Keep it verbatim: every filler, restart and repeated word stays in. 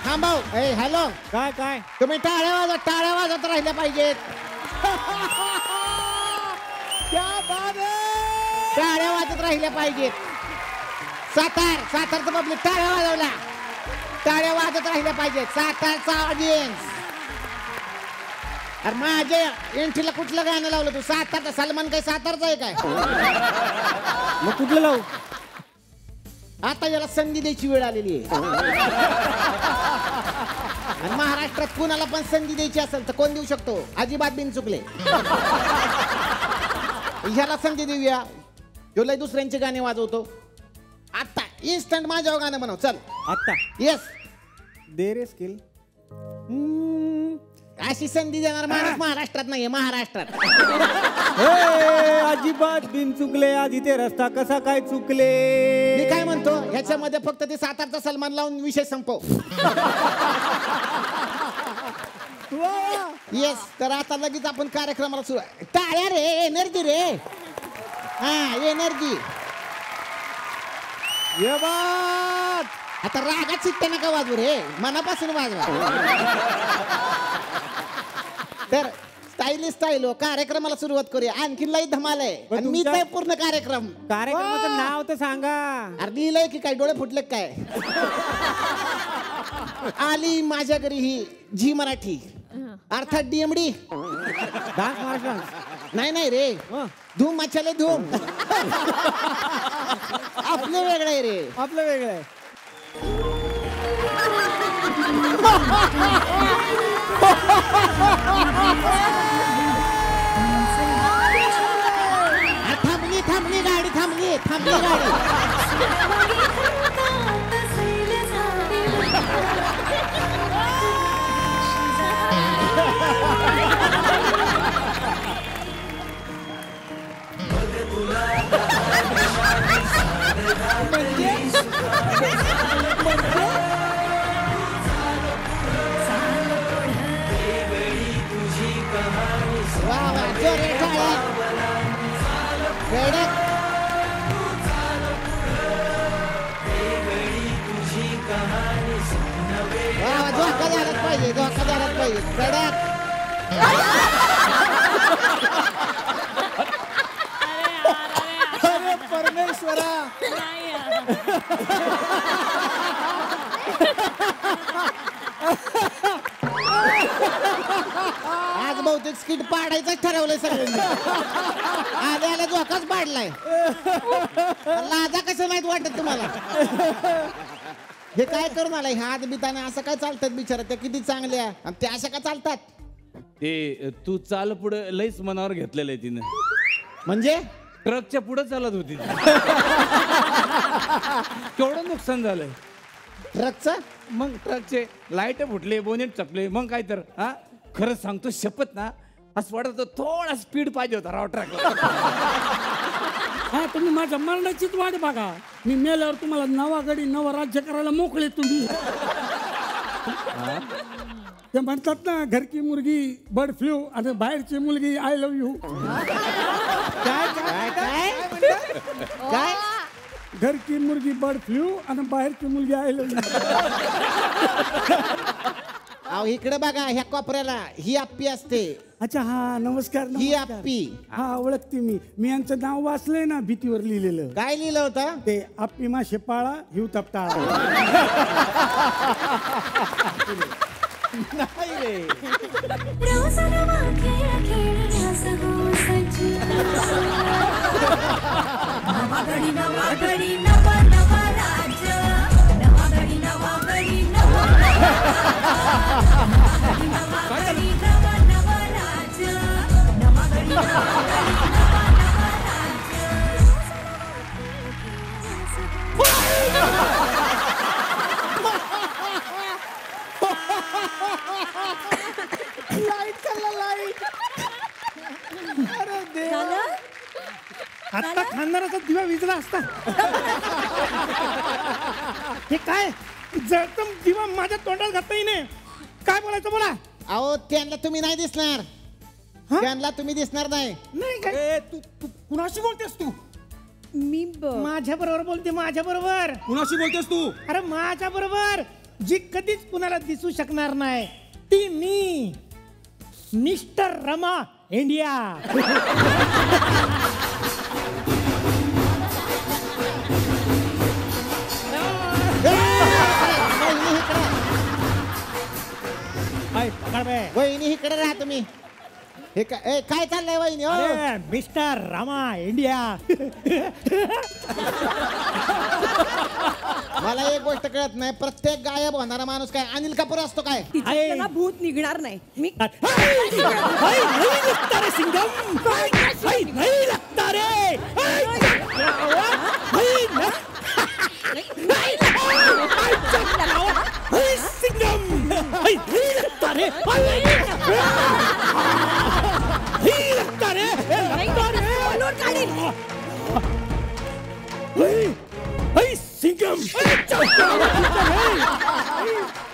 थांबव. ए हॅलो. काय काय तुम्ही टाळ्या वाजत टाळ्या वाजत राहिल्या पाहिजेत. टाळ्या वाजत राहिल्या पाहिजेत. सातार सातारचं पब्लिक टाळ्या वाजवल्या. टाळ्या वाजत राहिल्या पाहिजेत. सातारचा ऑडियन्स. अरे माझ्या एंट्रीला कुठलं गाणं लावलं तू? सातारचा सलमान काय सातारचा आहे काय? मग कुठलं लावू? आता याला संधी द्यायची वेळ आलेली आहे. आणि महाराष्ट्रात कुणाला पण संधी द्यायची असेल तर कोण देऊ शकतो? अजिबात बिनचुकले. ह्याला संधी देऊया. जो लय दुसऱ्यांचे गाणे वाजवतो. आता इन्स्टंट माझ्यावर गाणं बनव. चल आता. येस. दे रे स्किल. अशी संधी देणार माणूस महाराष्ट्रात नाहीये. महाराष्ट्रात अजिबात बिन चुकले. आधी ते रस्ता कसा काय चुकले. मी काय म्हणतो ह्याच्यामध्ये फक्त ते सातारचा सलमान लावून विषय संपव. येस. तर आता लगेच आपण कार्यक्रमाला सुरू. टाळ्या रे. एनर्जी रे. हा एनर्जी. ये बात. आता रागात चिट्ट्या नका वाजू रे. मनापासून वाजवा. तर स्टाईलिश स्टाईल हो. कार्यक्रमाला सुरुवात करूया. आणखीन लई धमाल आहे. आणि मीच आहे पूर्ण कार्यक्रम. कार्यक्रमाचं नाव तर सांगा. अरे लिहिलंय की काय? डोळे फुटले काय? आली माझ्या घरी ही झी मराठी अर्थात डीएमडी. डान्स महाराष्ट्र. नाही नाही रे. धूम मचाले धूम. आपलं वेगळं आहे रे. आपलं वेगळं आहे. थांबली थांबली गाडी. थांबली थांबली गाडी. वा वा जोरे टाळ्या. कडक. वा वा धोका झालाच पाहिजे. धोका झालाच पाहिजे. कडक. अरे परमेश्वरा. आज बहुतेक स्किट पाडायचंच ठरवलंय सगळ्यांनी. आल्या आल्या धोकाच पाडलाय. लाजा कसं नाहीत वाटत तुम्हाला? हे काय करून आलाय? हात बिताने असं काय चालतात बिचारा? त्या किती चांगल्या आणि त्या अशा का चालतात? ते तू चाल पुढे लईच मनावर घेतलेलं आहे तिनं. म्हणजे ट्रकच्या पुढे चालत होती. केवढं नुकसान झालंय ट्रकचं. मग ट्रकचे लाईट फुटले, बोनेट चपले. मग काय तर हा खरंच सांगतो शपथ ना, असं वाटत थोडा स्पीड पाहिजे होता राव ट्रकला. हा तुम्ही माझ्या मरणाचीच वाट बघा. मी मेल्यावर तुम्हाला नवा गडी नवा राज्य करायला मोकळे तुम्ही. ते म्हणतात ना घरची मुलगी बर्ड फ्लू आणि बाहेरची मुलगी आय लव्ह यू. काय काय काय काय? घरची मुलगी बर्ड फ्लू आणि बाहेरची मुलगी आय लव्ह यू. अहो इकडे बघा ह्या कोपऱ्याला ही आप्पी असते. अच्छा हा नमस्कार. ही आप्पी. हा ओळखते मी. मी यांचं नाव वाचलंय ना भितीवर लिहिलेलं. काय लिहिलं होतं? ते आप्पी माशे पाळा हिव तपताळा. नाही रे. लाईट चालला लाईट. अरे देवा. आता खानदाराचा दिवा विजला असता. हे काय जळतम दिवा माझ्या तोंडात घातला हिने. काय बोलायचं बोला. अहो त्यांना तुम्ही नाही दिसणार. त्यांना तुम्ही दिसणार नाही. नाही काय तू तू कुणाशी बोलतेस तू? मी माझ्या बरोबर बोलते. माझ्या बरोबर कुणाशी बोलतेस तू? अरे माझ्या बरोबर जी कधीच कुणाला दिसू शकणार नाही ती मी मिस्टर रमा इंडिया. वहिनी इकडे राहा तुम्ही. हे काय ए, काय चाललंय वहिनी? हो अरे मिस्टर रमा इंडिया. मला एक गोष्ट कळत नाही, प्रत्येक गायब होणारा माणूस काय अनिल कपूर असतो काय? तिच्यात ना भूत निघणार नाही. मी नहीं लगता रे सिंगम, नहीं लगता रे. सिंगम नहीं लगता रे, नहीं लगता रे, बोलून काढीन. सिंगम